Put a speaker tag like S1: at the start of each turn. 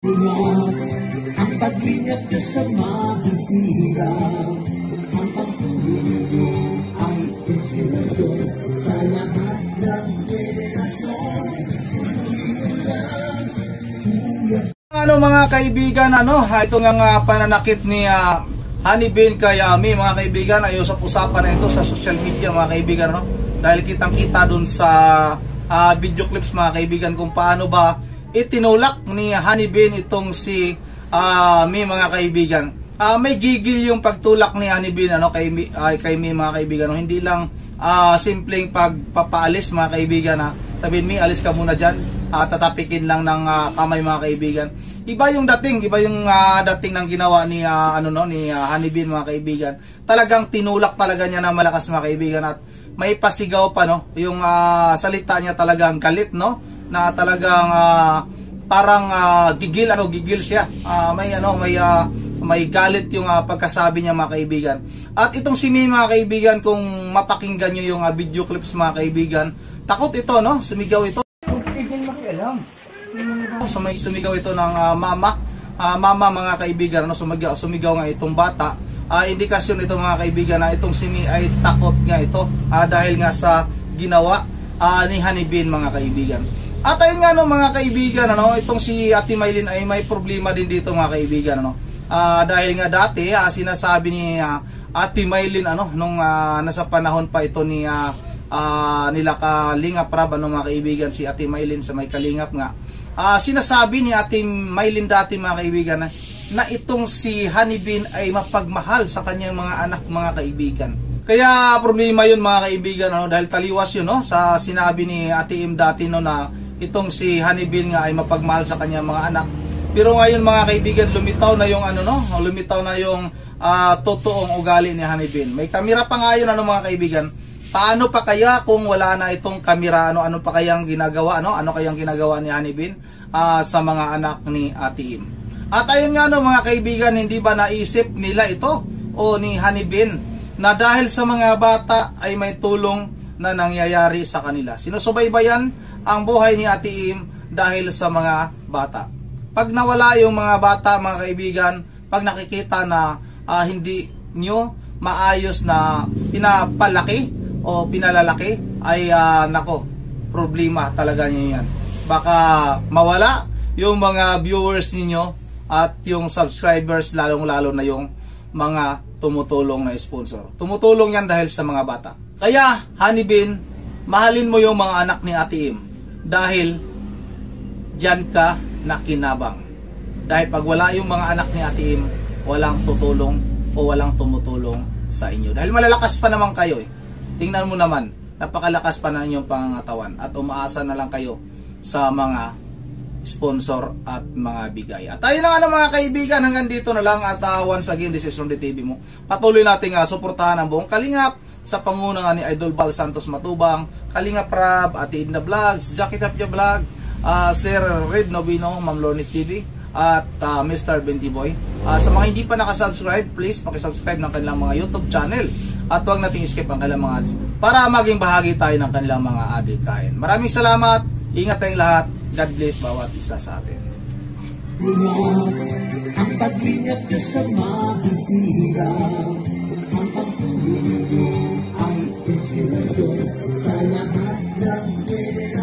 S1: Ang pag-ingat ka sa mahihirap, ang pagtulong ay inspirasyon sa lahat ng generasyon.
S2: Ano mga kaibigan, ito nga pananakit ni Honeybean kay Ami, mga kaibigan, ay usap-usapan na ito sa social media, mga kaibigan, dahil kitang-kita dun sa video clips, mga kaibigan, kung paano ba itinulak ni Honeybean itong si Ami, mga kaibigan. May gigil yung pagtulak ni Honeybean kay Mi, mga kaibigan, hindi lang simpleng pagpapaalis, mga kaibigan, sabihin, Mi, alis ka muna dyan, tatapikin lang ng kamay, mga kaibigan. Iba yung dating ng ginawa ni ni Honeybean, mga kaibigan. Talagang tinulak talaga niya na malakas, mga kaibigan, at may pasigaw pa, yung salita niya talagang galit, na talagang parang gigil siya. May galit yung pagkasabi niya, mga kaibigan. At itong si Mi, mga kaibigan, kung mapakinggan niyo yung video clips, mga kaibigan, takot ito, sumigaw ito. Sumigaw ito ng mama, mga kaibigan, sumigaw nga itong bata. Indikasyon ito, mga kaibigan, na itong si Mi ay takot nga ito dahil nga sa ginawa ni Honeybean, mga kaibigan. At ayun nga, mga kaibigan, itong si Ate Mylene ay may problema din dito, mga kaibigan, dahil nga dati sinasabi ni Ate Mylene nung nasa panahon pa ito ni nila Kalingap Rab, mga kaibigan, si Ate Mylene sa may Kalingap nga, sinasabi ni Ate Mylene dati, mga kaibigan, na itong si Honeybean ay mapagmahal sa kanyang mga anak, mga kaibigan. Kaya problema yun, mga kaibigan, dahil taliwas yun sa sinabi ni Ate Im dati na itong si Honeybean nga ay mapagmahal sa kanyang mga anak. Pero ngayon, mga kaibigan, lumitaw na yung lumitaw na yung totoong ugali ni Honeybean. May kamera pa nga yun, mga kaibigan. Paano pa kaya kung wala na itong kamera, ano pa kayang ginagawa, ano kayang ginagawa ni Honeybean sa mga anak ni Ate Im? At ayun nga, mga kaibigan, hindi ba naisip nila ito o ni Honeybean na dahil sa mga bata ay may tulong na nangyayari sa kanila? Sinusubaybayan ang buhay ni Ate Im dahil sa mga bata. Pag nawala yung mga bata, mga kaibigan, pag nakikita na hindi nyo maayos na pinapalaki o pinalalaki, ay problema talaga nyo yan. Baka mawala yung mga viewers ninyo at yung subscribers, lalong-lalo na yung mga tumutulong na sponsor. Tumutulong yan dahil sa mga bata. Kaya, Honeybean, mahalin mo yung mga anak ni Ate Im dahil dyan ka nakinabang. Dahil pag wala yung mga anak ni Ate Im, walang tutulong o walang tumutulong sa inyo. Dahil malalakas pa naman kayo Tingnan mo naman, napakalakas pa na inyong pangangatawan at umaasa na lang kayo sa mga sponsor at mga bigay. At ayun na nga, mga kaibigan, hanggang dito na lang, at once again, this is Ronde TV mo. Patuloy nating suportahan ang buong Kalingap sa pangunangan ni Idol Val Santos Matubang, Kalingap Rab, Ate Edna Vlogs, Jackie Tapia Vlog, Sir Red Novino, Ma'am Lornit TV, at Mr. Benty Boy. Sa mga hindi pa nakasubscribe, please pakisubscribe ng kanilang mga YouTube channel at huwag nating skip ang kanilang mga ads para maging bahagi tayo ng kanilang mga adikain. Maraming salamat, ingat tayong lahat, God bless bawat isa sa atin.
S1: Ang pag-ingat ka sa mahihirap, ang pagtulong ay inspirasyon sa lahat ng